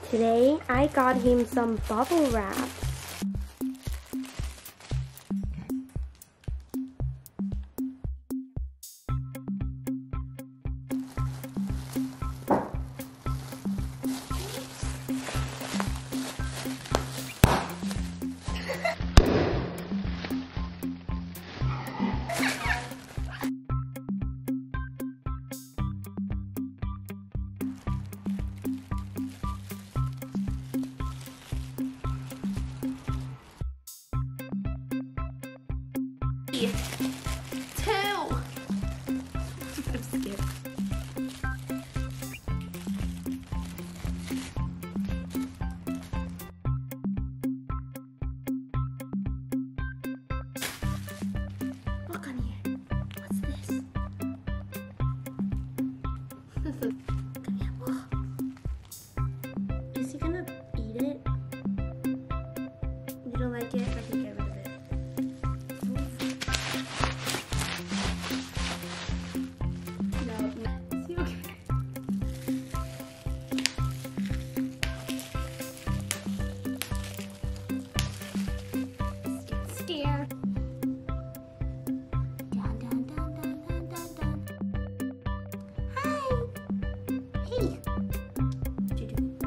Today, I got him some bubble wrap. Two. I'm scared. Look on here. What's this? Come here. Whoa. Is he gonna eat it? You don't like it? I can get rid of it. Scare. Dun, dun, dun, dun, dun, dun, dun. Hi. Hey. What'd you do?